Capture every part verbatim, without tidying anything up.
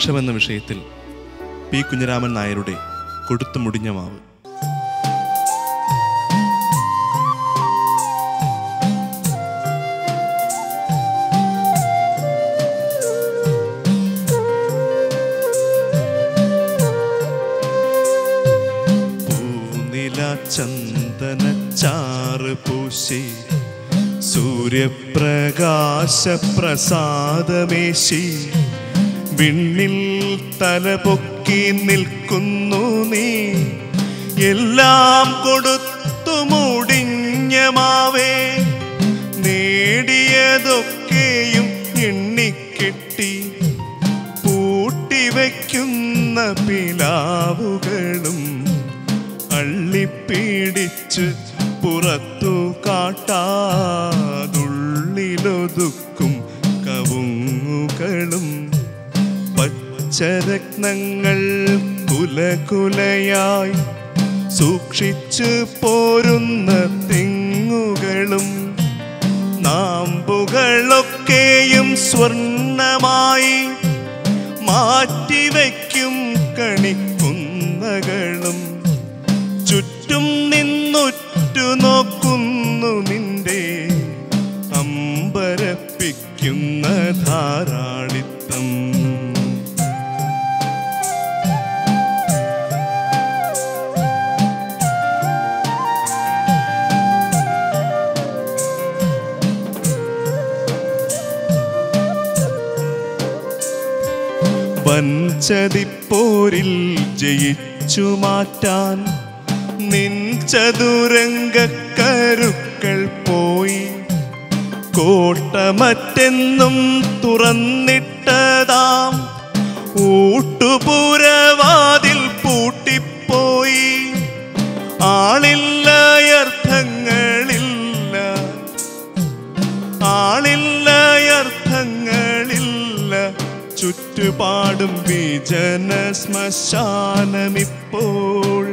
കടാക്ഷമെന്ന വിഷയത്തിൽ പി കുഞ്ഞിരാമൻ നായരുടെ കൊടുത്തു മുടിഞ്ഞ മാവ്. പൂനില ചന്ദനച്ചാറ് പൂശി സൂര്യപ്രകാശ പ്രസാദമേശി വിണ്ണിൽ തലപൊക്കി നിൽക്കുന്നു നീ. എല്ലാം കൊടുത്തു മുടിഞ്ഞ മാവേ, നേടിയതൊക്കെയും എണ്ണിക്കെട്ടി പൂട്ടിവയ്ക്കുന്ന പിലാവുകളും അള്ളിപ്പിടിച്ച് പുറത്തു കാട്ടാതുള്ളിലൊതുക്കും കവുങ്ങുകളും പച്ചരത്നങ്ങൾ കുലകുലയായി സൂക്ഷിച്ചു പോരുന്ന തെങ്ങുകളും നാമ്പുകളൊക്കെയും സ്വർണമായി മാറ്റിവയ്ക്കും കണിക്കുന്നകളും ചുറ്റും നിന്നുറ്റു നോക്കുന്നു നിന്റെ അമ്പരപ്പിക്കുന്ന ധാരാളിത്തം. വൻചതിപ്പോരിൽ ജയിച്ചു മാറ്റാൻ നിൻ ചതുരംഗക്കരുക്കൾ പോയി. കോട്ടമറ്റെന്നും തുറന്നിട്ടതാം ഊട്ടുപുരവാതിൽ പൂട്ടിപ്പോയി. ആളില്ല അർത്ഥങ്ങളില്ല, ആളില്ല അർത്ഥങ്ങളില്ല, ചുറ്റുപാടും വിജന ശ്മശാനമിപ്പോൾ.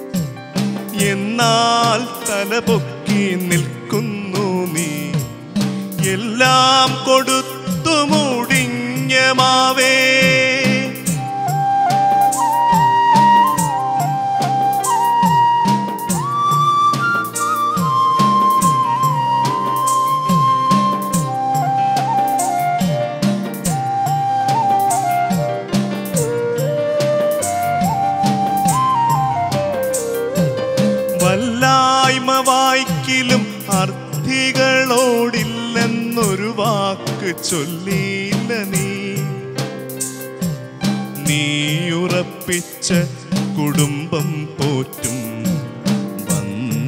എന്നാൽ തലപൊക്കി നിൽക്കുന്നു നീ, എല്ലാം കൊടുത്തു മുടിഞ്ഞ മാവേ. വല്ലായ്മ വായിക്കിലും അർത്ഥികളോടില്ലെന്നൊരു വാക്ക് ചൊല്ലിയില്ല നീ. നീയുറപ്പിച്ച കുടുംബം പോറ്റും വന്ന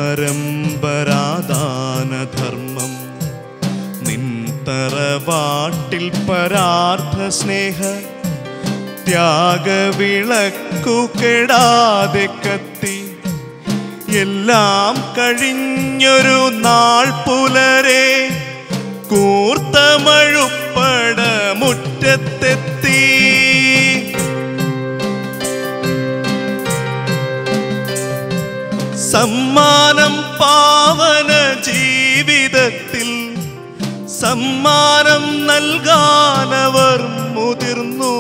പരമ്പരാദാനധർമ്മം. നിൻ തറവാട്ടിൽ പരാർത്ഥ സ്നേഹ ത്യാഗവിളക്കു കെടാതെ കത്തി. എല്ലാം കഴിഞ്ഞൊരു നാൾ പുലരെ കൂർത്ത മഴുപ്പട മുറ്റത്തെത്തി. സമ്മാനം പാവന ജീവിതത്തിൽ സമ്മാനം നൽകാനവർ മുതിർന്നു.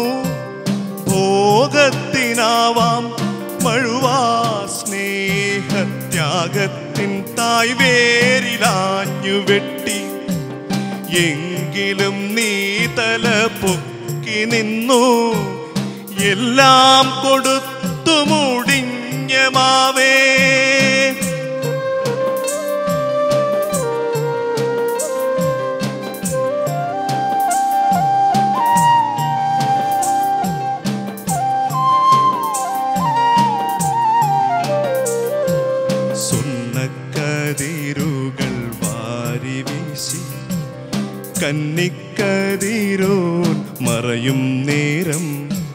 ഭോഗത്തിനാവാം മഴുവാ സ്നേഹത്യാഗത്തിൻ തായ് വേരിലാഞ്ഞു വെട്ടി. എങ്കിലും നീ തല പൊക്കി നിന്നു, എല്ലാം കൊടുത്തു മുടിഞ്ഞ മാവേ. കതിരുകൾ വാരി വീശി കന്നിക്കതിരോൻ മറയും നേരം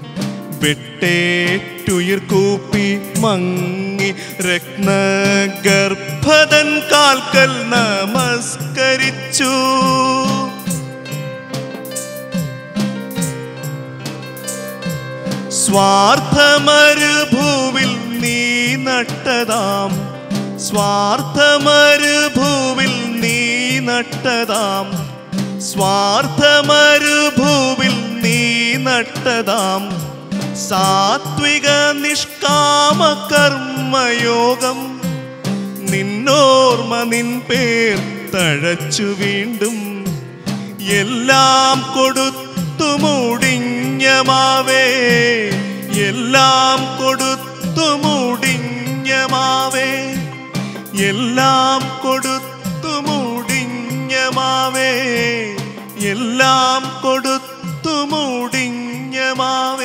വെട്ടേറ്റുയിർകൂപ്പി മങ്ങി രത്നഗർഭതൻ കാൽക്കൽ നമസ്കരിച്ചു. സ്വാർത്ഥമരുഭൂവിൽ നീ നട്ടതാം സ്വാർത്ഥമരുഭൂവിൽ നീ നട്ടതാം സ്വാർത്ഥമരുഭൂവിൽ നീ നട്ടതാം സാത്വിക നിഷ്കാമ കർമ്മയോഗം നിന്നോർമ്മ നിൻ പേർ തഴച്ചു വീണ്ടും എല്ലാം കൊടുത്തു മുടിഞ്ഞ മാവേ എല്ലാം കൊടുത്തു മുടിഞ്ഞ മാവേ എല്ലാം കൊടുത്തു മുടിഞ്ഞ മാവേ എല്ലാം കൊടുത്തു മുടിഞ്ഞ മാവേ